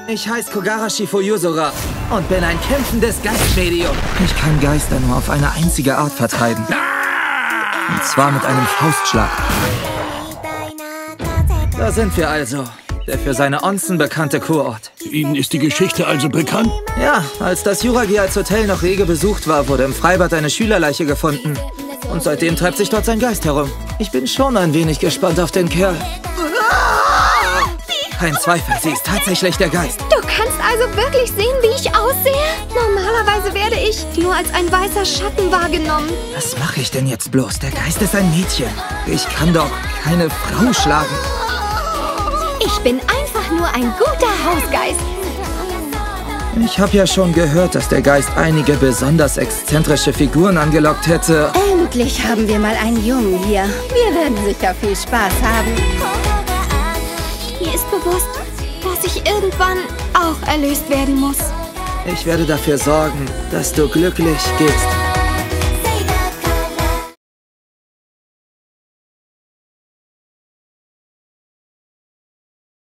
Ich heiße Kogarashi Fuyusora und bin ein kämpfendes Geistmedium. Ich kann Geister nur auf eine einzige Art vertreiben. Und zwar mit einem Faustschlag. Da sind wir also. Der für seine Onsen bekannte Kurort. Ihnen ist die Geschichte also bekannt? Ja, als das Yuragi als Hotel noch rege besucht war, wurde im Freibad eine Schülerleiche gefunden. Und seitdem treibt sich dort sein Geist herum. Ich bin schon ein wenig gespannt auf den Kerl. Kein Zweifel, sie ist tatsächlich der Geist. Du kannst also wirklich sehen, wie ich aussehe? Normalerweise werde ich nur als ein weißer Schatten wahrgenommen. Was mache ich denn jetzt bloß? Der Geist ist ein Mädchen. Ich kann doch keine Frau schlagen. Ich bin einfach nur ein guter Hausgeist. Ich habe ja schon gehört, dass der Geist einige besonders exzentrische Figuren angelockt hätte. Endlich haben wir mal einen Jungen hier. Wir werden sicher viel Spaß haben. Mir ist bewusst, dass ich irgendwann auch erlöst werden muss. Ich werde dafür sorgen, dass du glücklich gehst.